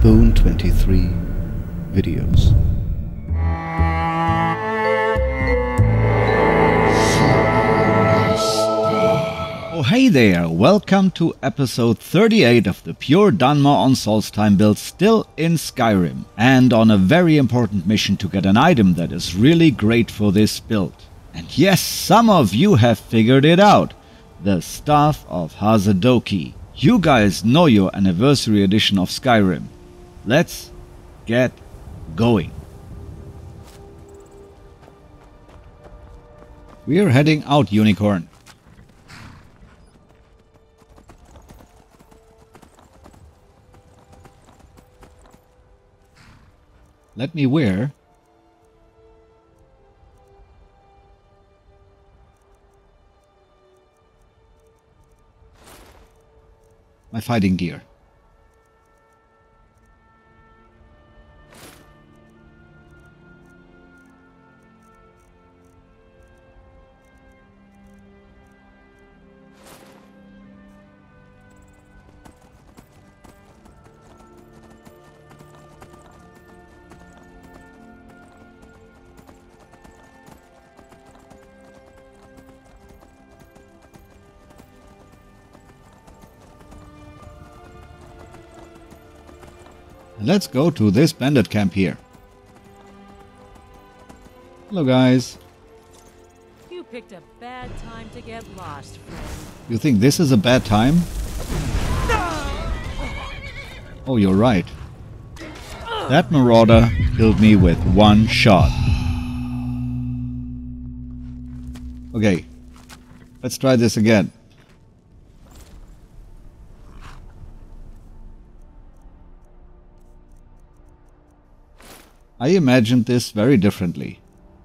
Spoon 23 videos. Oh hey there, welcome to episode 38 of the pure Dunmer on Solstheim build, still in Skyrim, and on a very important mission to get an item that is really great for this build. And yes, some of you have figured it out, the Staff of Hasedoki. You guys know your anniversary edition of Skyrim. Let's get going. We're heading out, Unicorn. Let me wear my fighting gear. Let's go to this bandit camp here. Hello guys. You picked a bad time to get lost, friend. You think this is a bad time? Oh, you're right. That marauder killed me with one shot. Okay, let's try this again. I imagined this very differently.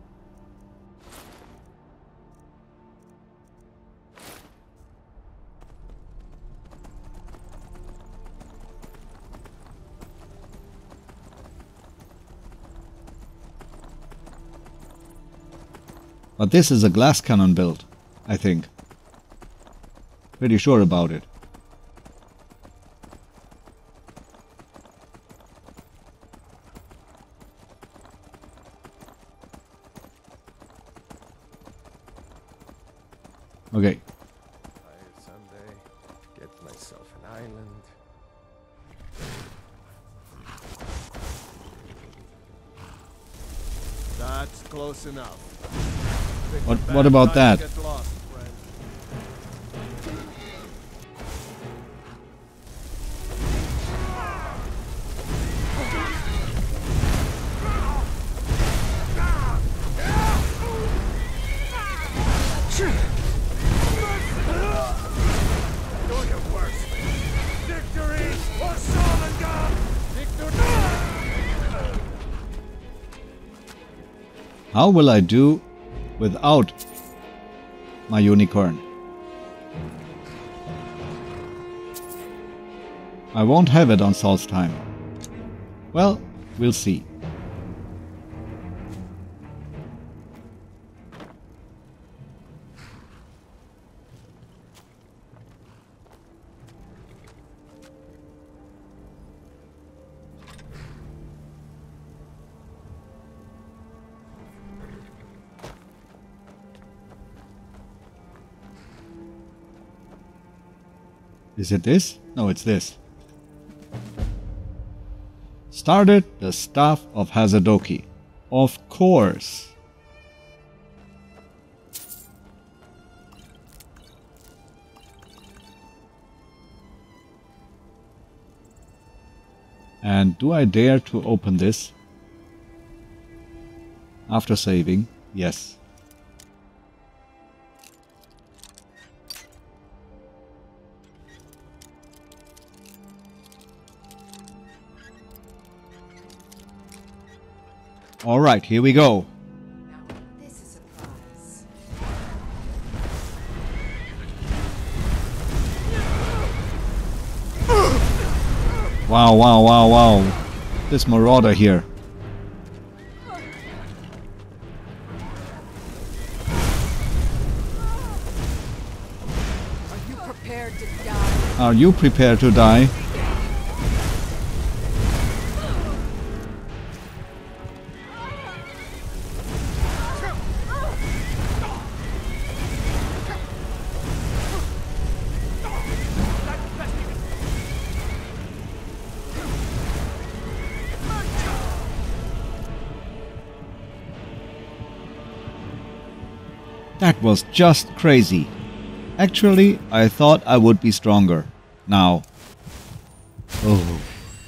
But this is a glass cannon build, I think. Pretty sure about it. Okay. I someday get myself an island. That's close enough. What about that? Get lost, friend. How will I do without my unicorn? I won't have it on Solstheim. Well, we'll see. Is it this? No, it's this. Started the Staff of Hasedoki. Of course. And do I dare to open this? After saving, yes. All right, here we go. Now, this is a prize. Wow, wow, wow, wow. This marauder here. Are you prepared to die? Are you prepared to die? That was just crazy. Actually, I thought I would be stronger. Now. Oh.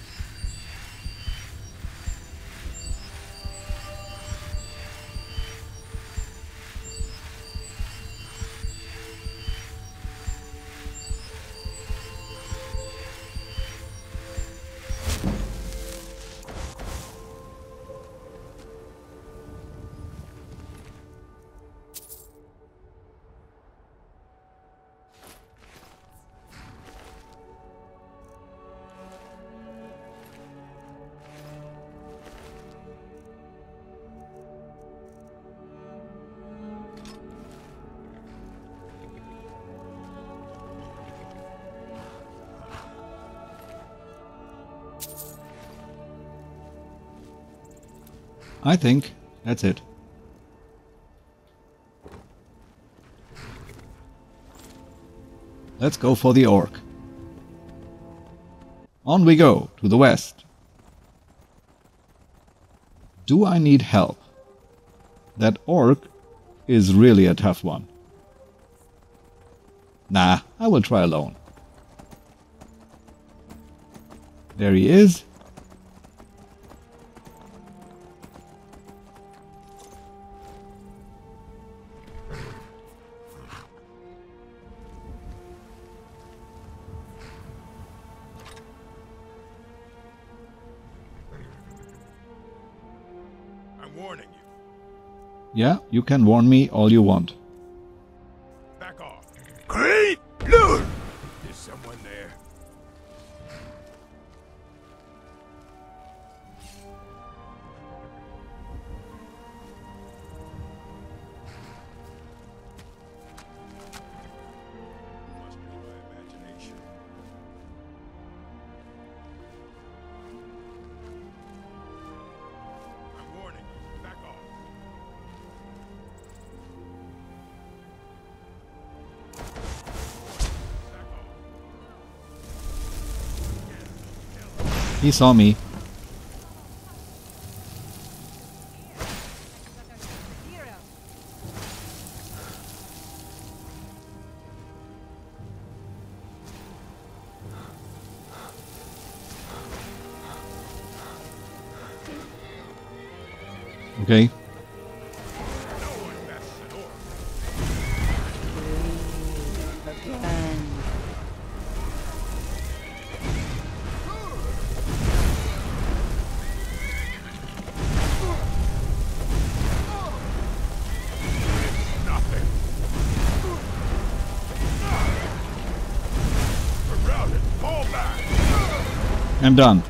I think that's it. Let's go for the orc. On we go, to the west. Do I need help? That orc is really a tough one. Nah, I will try alone. There he is. Warning you. Yeah, you can warn me all you want. Back off. Great Lord! Is someone there? Must be my imagination. I'm warning you. Back off. He saw me. Okay. I'm done.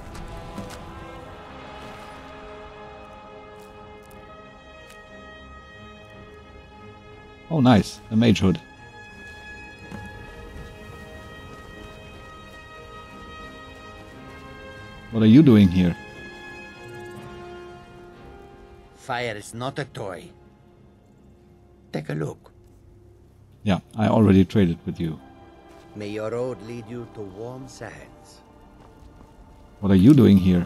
Oh, nice. A mage hood. What are you doing here? Fire is not a toy. Take a look. Yeah, I already traded with you. May your road lead you to warm sands. What are you doing here?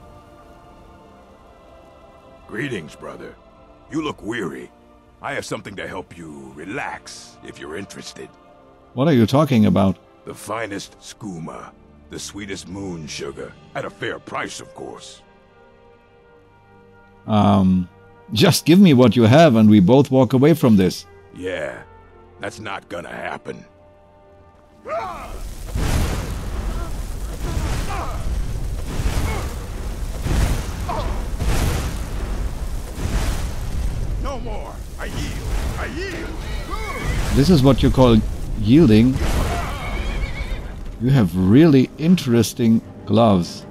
Greetings, brother. You look weary. I have something to help you relax, if you're interested. What are you talking about? The finest skooma, the sweetest moon sugar, at a fair price, of course. Just give me what you have and we both walk away from this. Yeah, that's not gonna happen. No more! I yield! I yield! This is what you call yielding. You have really interesting gloves.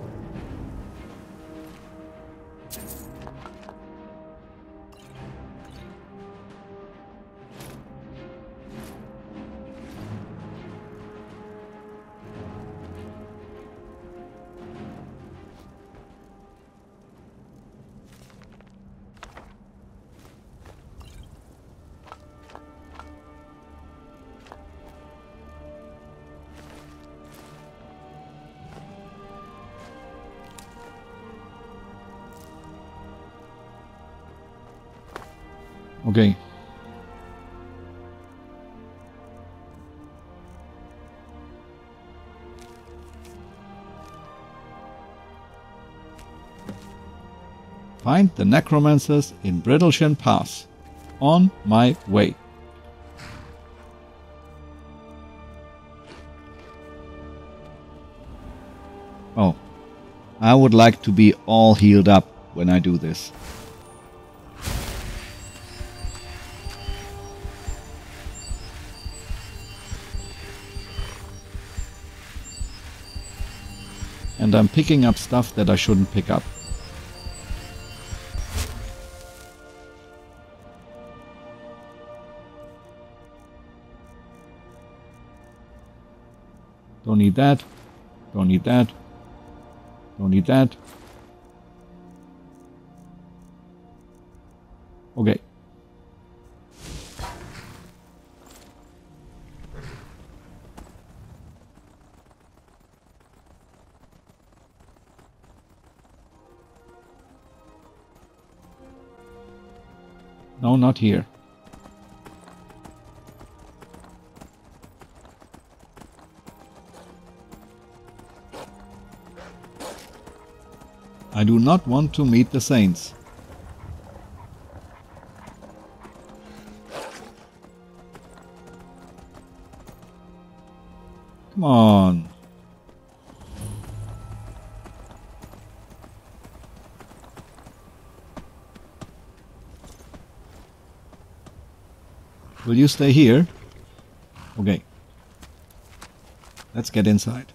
Okay. Find the necromancers in Brittleshin Pass. On my way. Oh, I would like to be all healed up when I do this. And I'm picking up stuff that I shouldn't pick up. Don't need that. Don't need that. Don't need that. Okay. No, not here. I do not want to meet the saints. Come on. Will you stay here? Okay. Let's get inside.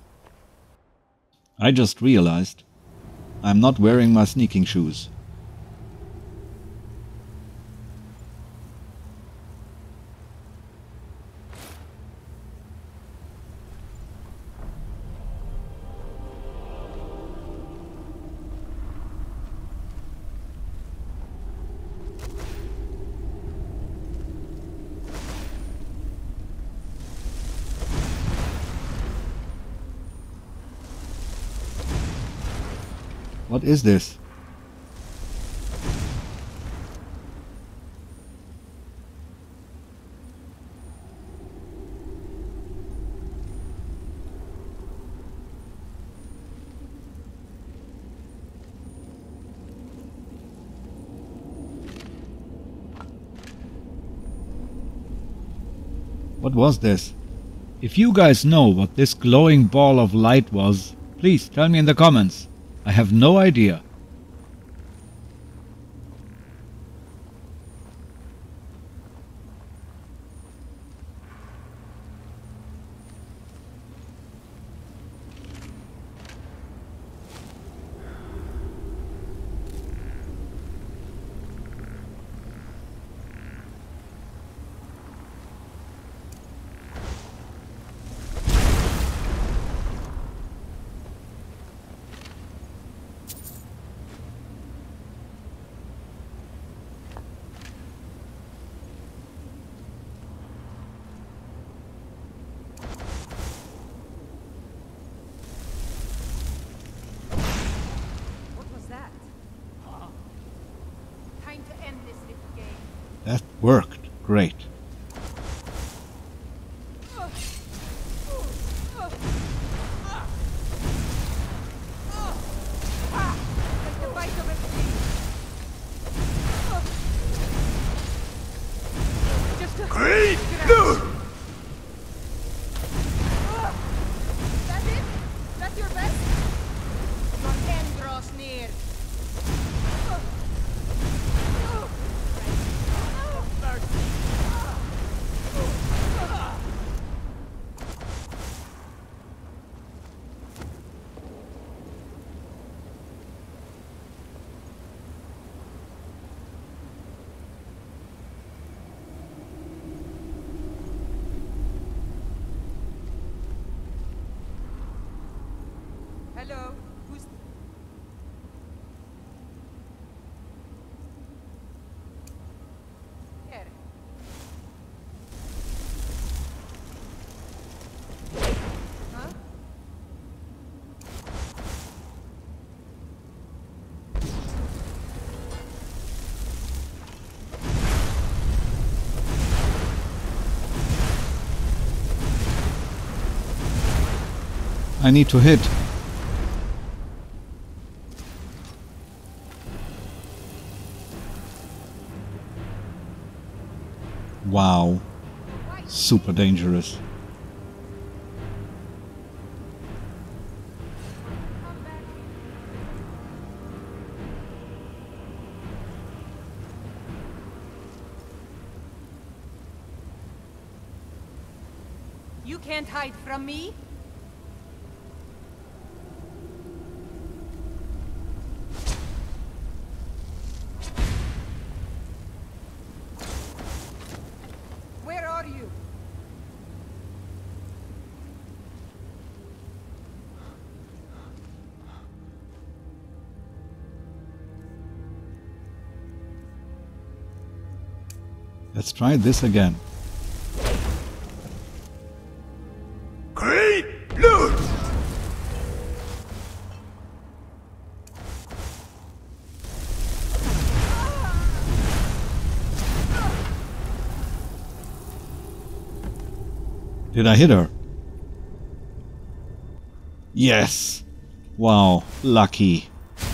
I just realized I'm not wearing my sneaking shoes. What is this? What was this? If you guys know what this glowing ball of light was, please tell me in the comments. I have no idea. That worked great. Great! That's it? That's your best? Your end draws near. Hello? Who's... Here. Huh? I need to hit. Wow. Super dangerous. You can't hide from me. Where are you? Let's try this again. Great loot! Did I hit her? Yes! Wow, lucky.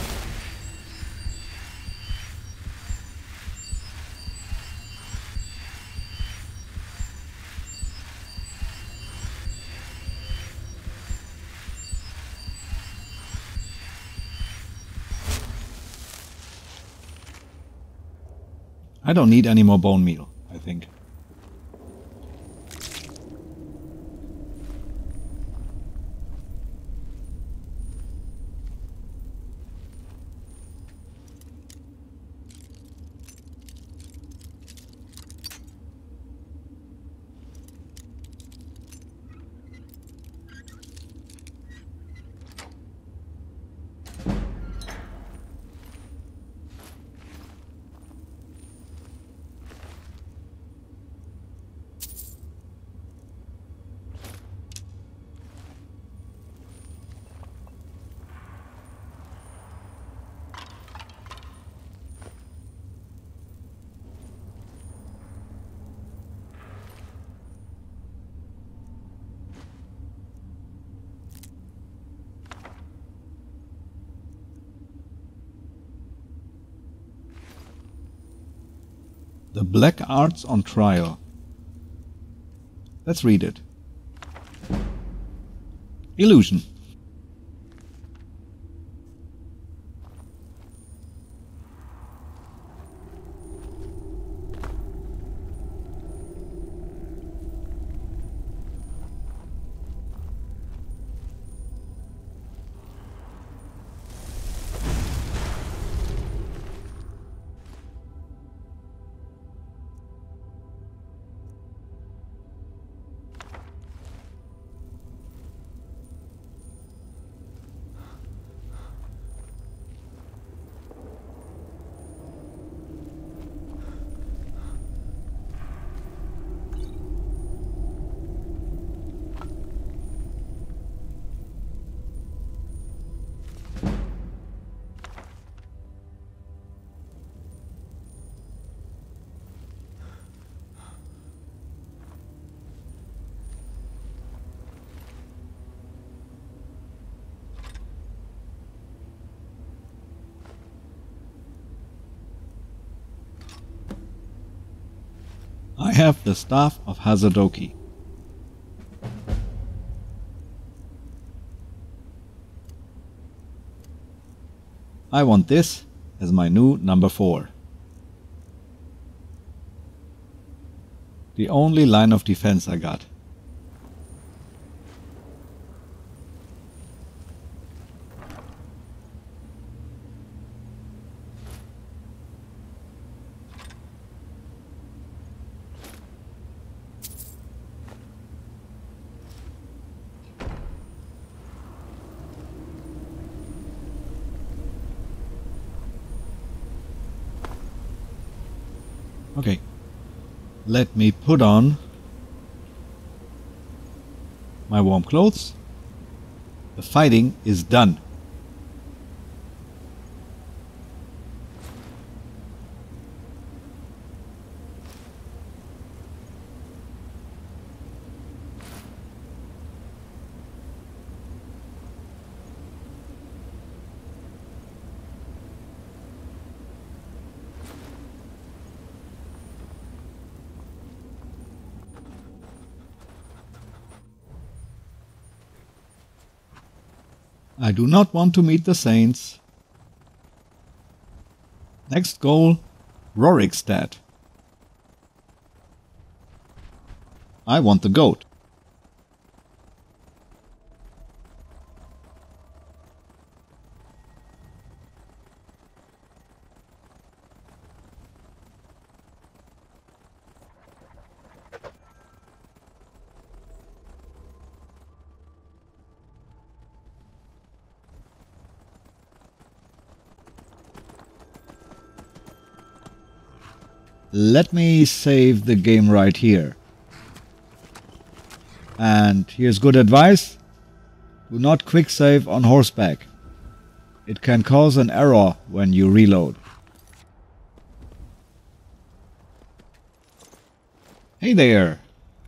I don't need any more bone meal, I think. The Black Arts on Trial. Let's read it. Illusion. I have the Staff of Hasedoki. I want this as my new number 4. The only line of defense I got. Okay, let me put on my warm clothes. The fighting is done. I do not want to meet the saints. Next goal, Rorikstad. I want the goat. Let me save the game right here. And here's good advice. Do not quick save on horseback. It can cause an error when you reload. Hey there.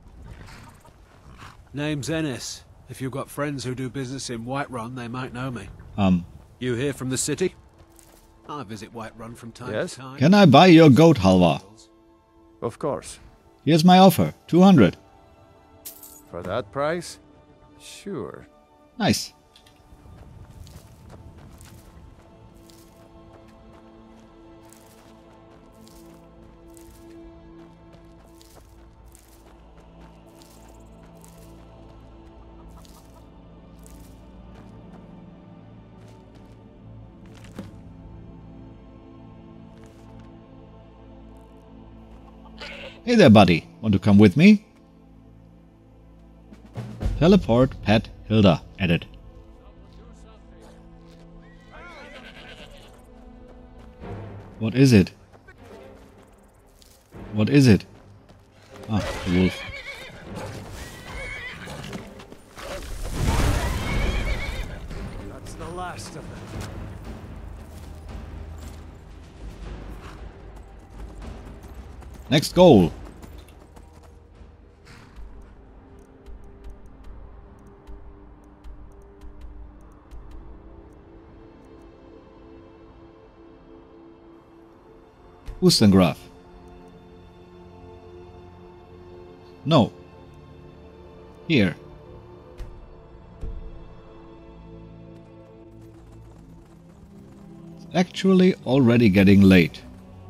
Name's Ennis. If you've got friends who do business in Whiterun, they might know me. You here from the city? I visit Whiterun from time Yes? to time. Can I buy your goat, Halvar? Of course. Here's my offer, 200. For that price? Sure. Nice. Hey there, buddy. Want to come with me? Teleport pet Hilda. Edit. What is it? What is it? Ah, the wolf. That's the last of them. Next goal. Ustengraf. No. Here. It's actually already getting late.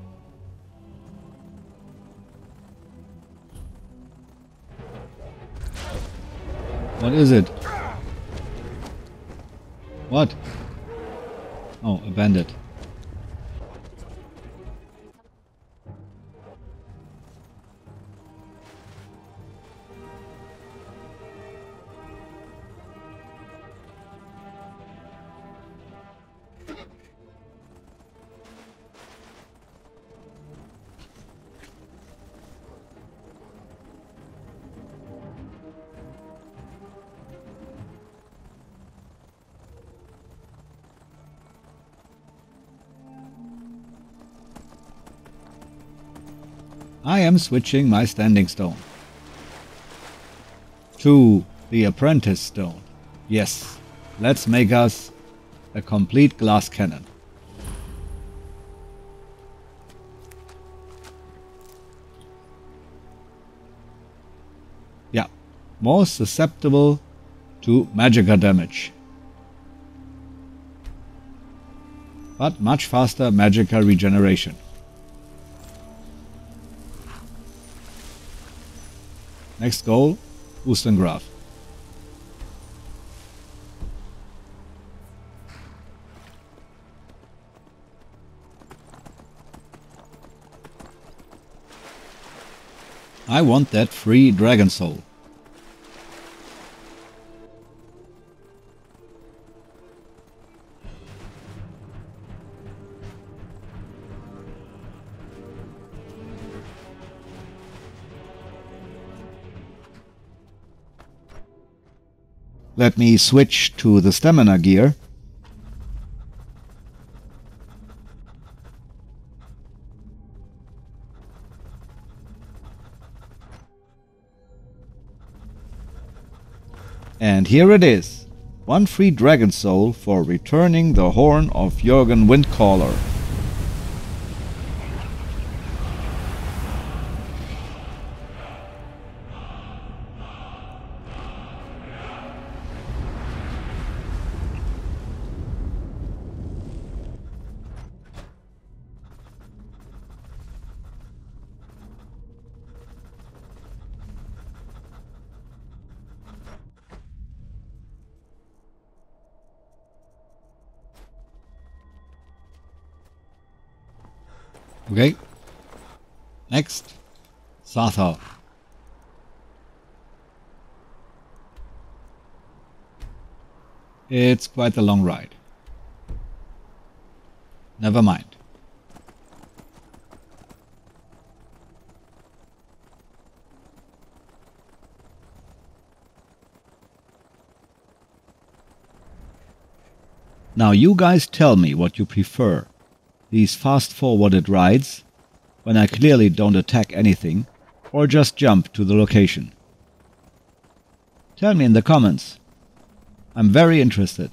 What is it? What? Oh, a bandit. I am switching my standing stone to the Apprentice Stone. Yes, let's make us a complete glass cannon. Yeah, more susceptible to magicka damage, but much faster magicka regeneration. Next goal, Ustengraf. I want that free dragon soul. Let me switch to the stamina gear. And here it is. One free dragon soul for returning the horn of Jürgen Windcaller. Okay. Next. Sathal. It's quite a long ride. Never mind. Now you guys tell me what you prefer. These fast-forwarded rides, when I clearly don't attack anything, or just jump to the location. Tell me in the comments. I'm very interested.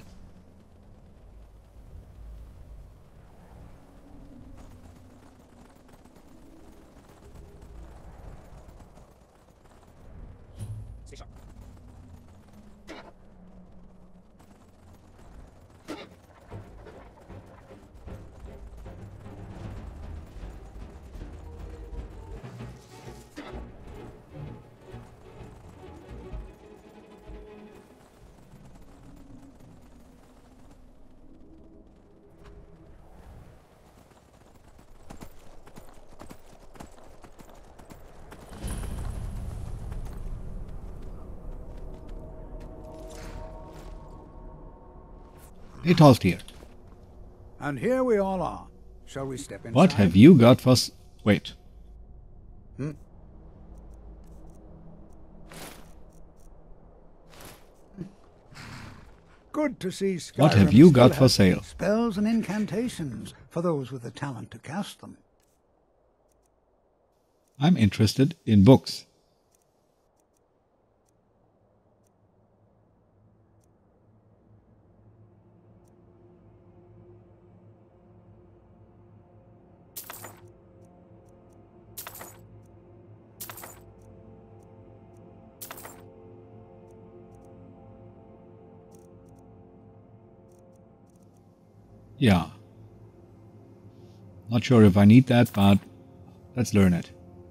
Hey Tolfdir. And here we all are. Shall we step inside? What have you got for wait. Good to see Skyrim. What have you got still for has sale? Spells and incantations for those with the talent to cast them. I'm interested in books. Yeah. Not sure if I need that, but let's learn it.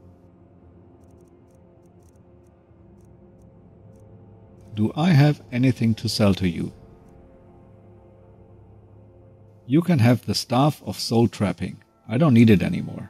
Do I have anything to sell to you? You can have the Staff of Soul Trapping. I don't need it anymore.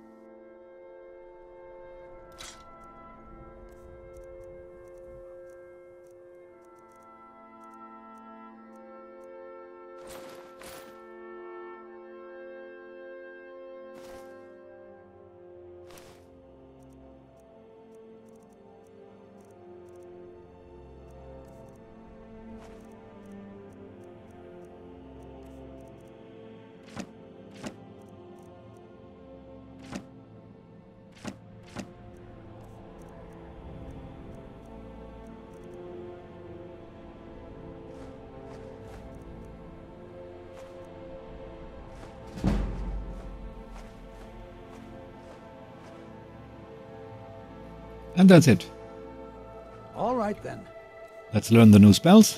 And that's it. All right then. Let's learn the new spells.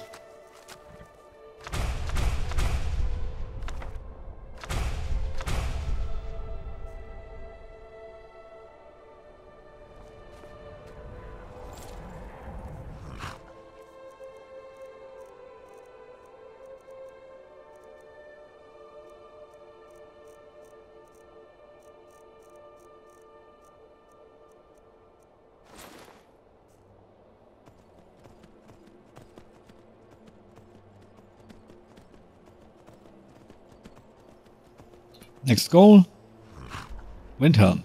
Next goal, Windhelm.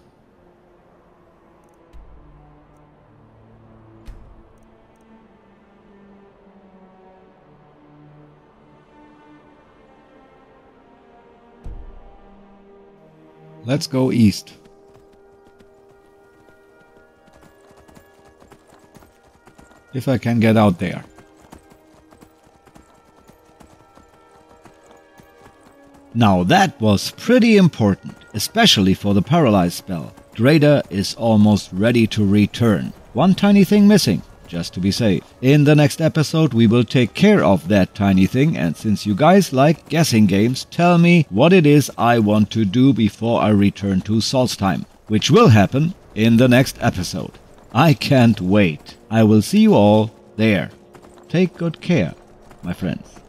Let's go east. If I can get out there. Now that was pretty important, especially for the paralyze spell. Drader is almost ready to return. One tiny thing missing, just to be safe. In the next episode we will take care of that tiny thing, and since you guys like guessing games, tell me what it is I want to do before I return to Solstheim, which will happen in the next episode. I can't wait. I will see you all there. Take good care, my friends.